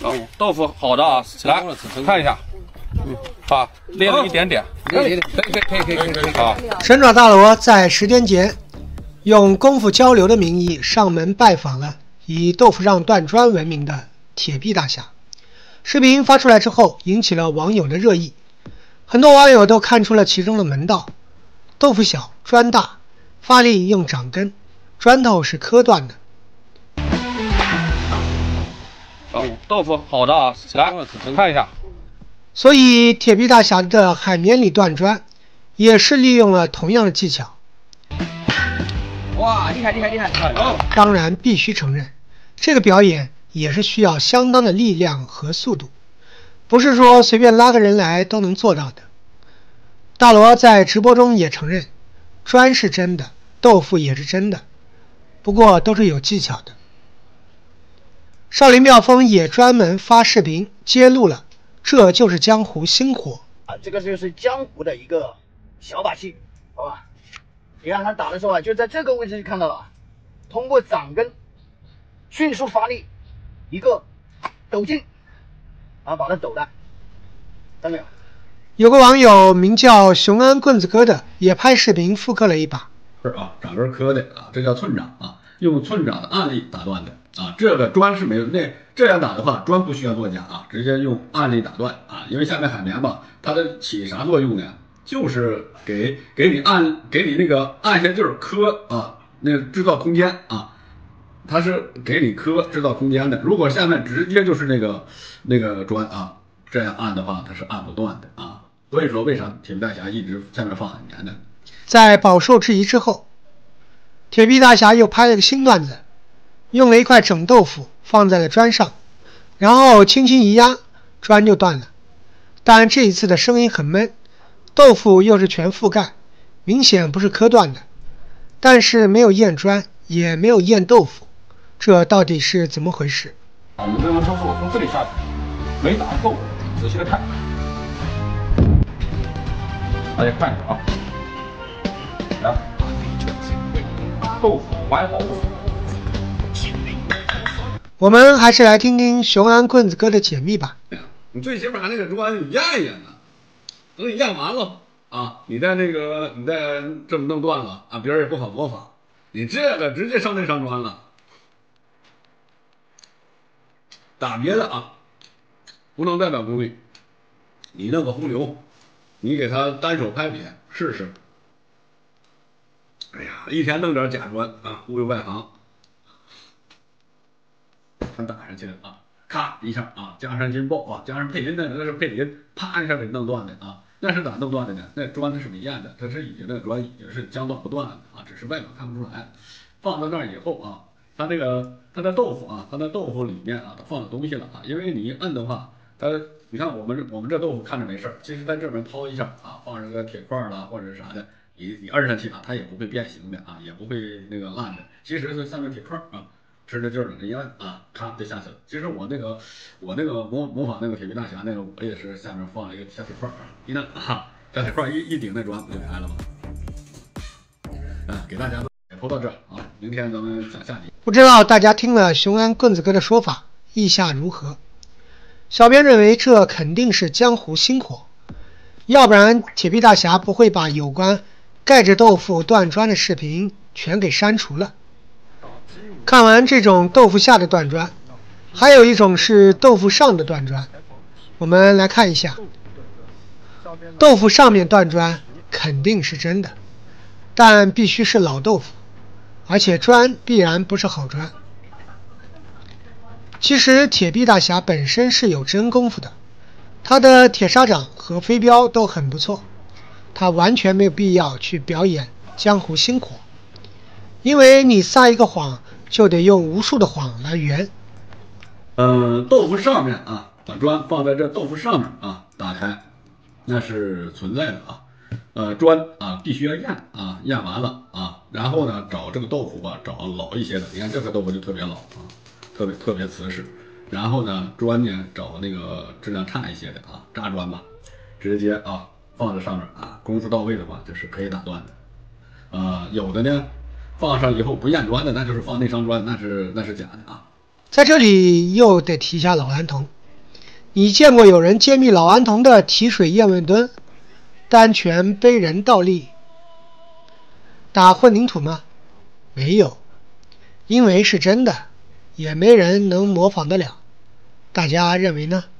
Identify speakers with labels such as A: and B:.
A: 豆腐好的啊，来看一下，好，裂了一点点，可以，好。
B: 神爪大罗在10天前，用功夫交流的名义上门拜访了以豆腐上断砖闻名的铁臂大侠。视频发出来之后，引起了网友的热议，很多网友都看出了其中的门道：豆腐小，砖大，发力用掌根，砖头是磕断的。
A: 豆腐好的啊，来看一下。
B: 所以铁臂大侠的海绵里断砖也是利用了同样的技巧。
C: 哇，厉害！
B: 当然必须承认，这个表演也是需要相当的力量和速度，不是说随便拉个人来都能做到的。大罗在直播中也承认，砖是真的，豆腐也是真的，不过都是有技巧的。少林妙风也专门发视频揭露了，这就是江湖新活
C: 啊！这个就是江湖的一个小把戏，好吧？你看他打的时候啊，就在这个位置就看到了，通过掌根迅速发力，一个抖劲，然后把它抖烂，看到没有？
B: 有个网友名叫雄安棍子哥的也拍视频复刻了一把。
D: 是啊，掌根磕的啊，这叫寸掌啊，用寸掌的案例打断的。啊，这个砖是没有，那这样打的话，砖不需要做假啊，直接用案例打断啊，因为下面海绵吧，它的起啥作用呢？就是给你那个按下劲儿磕啊，那个制造空间啊，它是给你磕制造空间的。如果下面直接就是那个砖啊，这样按的话，它是按不断的啊。所以说为啥铁臂大侠一直下面放海绵呢？
B: 在饱受质疑之后，铁臂大侠又拍了个新段子。用了一块整豆腐放在了砖上，然后轻轻一压，砖就断了。但这一次的声音很闷，豆腐又是全覆盖，明显不是磕断的。但是没有验砖，也没有验豆腐，这到底是怎么回事？
A: 我们这个豆腐从这里下去，没打透，仔细的看，大家看一下啊，来，豆腐完好。
B: 我们还是来听听雄安棍子哥的解密吧。
D: 你最起码那个砖你验一验呢，等你验完了啊，你再这么弄断了啊，别人也不好模仿。你这个直接上那上砖了，打别的啊，不能代表功力。你弄个红牛，你给他单手拍扁试试。哎呀，一天弄点假砖啊，忽悠外行。全打上去了啊，咔一下啊，加上金爆啊，加上配音的，那是配音，啪一下给弄断的啊，那是咋弄断的呢？那砖它是没验的，它是已经那个砖已经是将断不断的啊，只是外表看不出来。放到那儿以后啊，它的豆腐啊，它的豆腐里面啊，它放了东西了啊，因为你一摁的话，你看我们这豆腐看着没事，其实在这边掏一下啊，放上个铁块啦或者是啥的，你摁上去啊，它也不会变形的啊，也不会那个烂的，其实是上面铁块啊。吃着劲儿一按啊，咔就下去了。其实我那个模仿那个铁臂大侠那个，我也是下面放了一个小铁块啊，一摁啊，小铁块一顶那砖不就开了吗？给大家解剖到这啊，明天咱们讲下集。
B: 不知道大家听了雄安棍子哥的说法，意下如何？小编认为这肯定是江湖新活，要不然铁臂大侠不会把有关盖着豆腐断砖的视频全给删除了。看完这种豆腐下的断砖，还有一种是豆腐上的断砖，我们来看一下。豆腐上面断砖肯定是真的，但必须是老豆腐，而且砖必然不是好砖。其实铁臂大侠本身是有真功夫的，他的铁砂掌和飞镖都很不错，他完全没有必要去表演江湖新活，因为你撒一个谎就得用无数的谎来圆。
D: 豆腐上面啊，把砖放在这豆腐上面啊，打开，那是存在的啊。砖啊必须要验啊，验完了啊，然后呢找这个豆腐吧，找老一些的。你看这个豆腐就特别老啊，特别瓷实。然后呢砖呢找那个质量差一些的啊，渣砖吧，直接啊放在上面啊，工资到位的话就是可以打断的。有的呢。放上以后不验砖的，那就是放内伤砖，那是假的啊。
B: 在这里又得提一下老顽童， 你见过有人揭秘老顽童的提水叶问墩、单拳背人倒立、打混凝土吗？没有，因为是真的，也没人能模仿得了。大家认为呢？